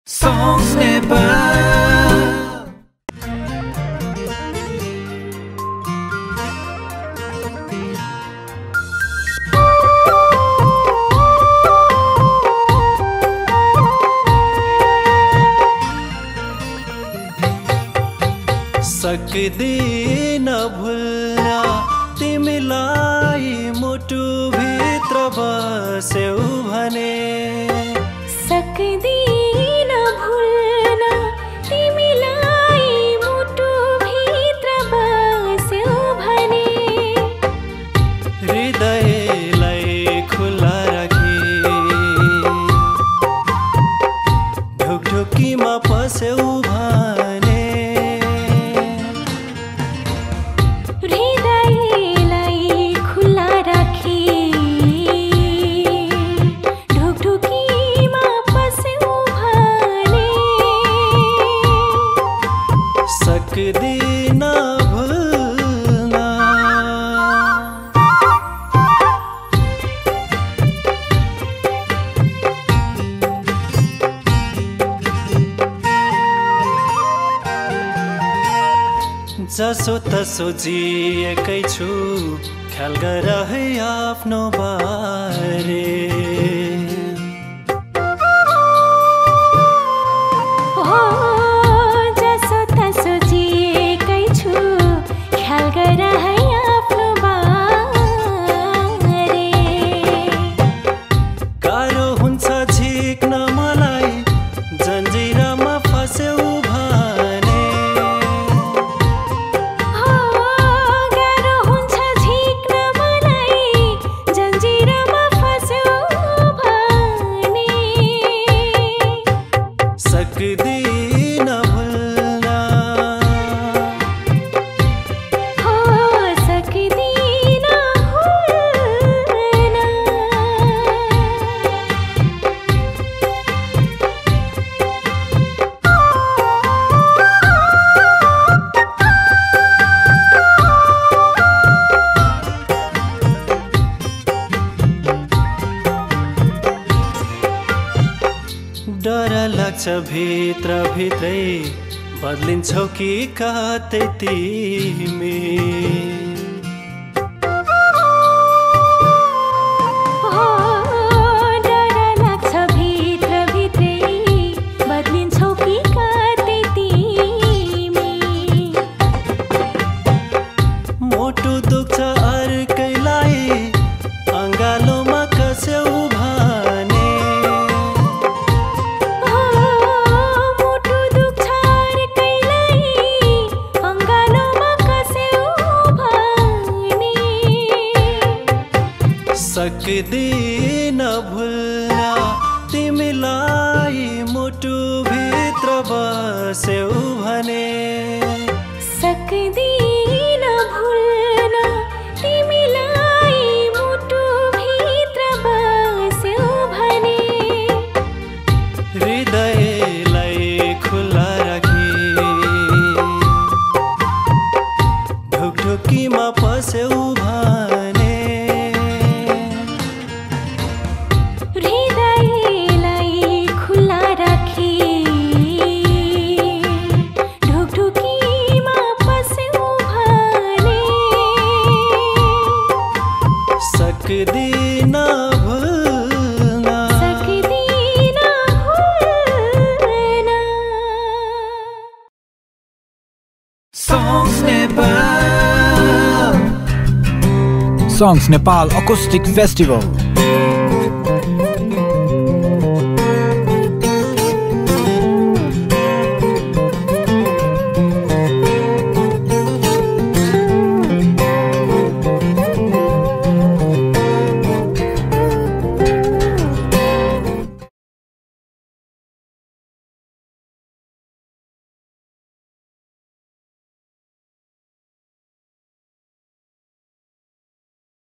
Songs Nepal. सक्दिन भुल्न तिमीलाई मुटु भित्र बस्यौ भने सक्दिन भुल्न तिमीलाई मुटु भित्र बस्यौ भने हृदयलाई खुला राखी ढुकढुकीमा पस्यौ भने सक्दिन भुल्न जसो तसो जिएकै छु ख्याल गर है आफ्नो बारे सक्दिन भुल्न हो सक्दिन भुल्न डर लाग्छ भित्र भित्रै बदलिन्छौ कि कतै तिमी डर लाग्छ भित्र भित्रै बदलिन्छौ कि कतै तिमी मोटो दुख्छ अर्कैलाई अङ्गालोमा कस्यौ भने सक्दिन भुल्न तिमीलाई मुटु भित्र बस्यौ भने सक्दिन भुल्न तिमीलाई मुटु भित्र बस्यौ भने हृदयलाई खुला राखी ढुकढुकीमा पस्यौ भने सक्दिन भुल्न सक्दिन भुल्न Songs Nepal. Songs Nepal Acoustic Festival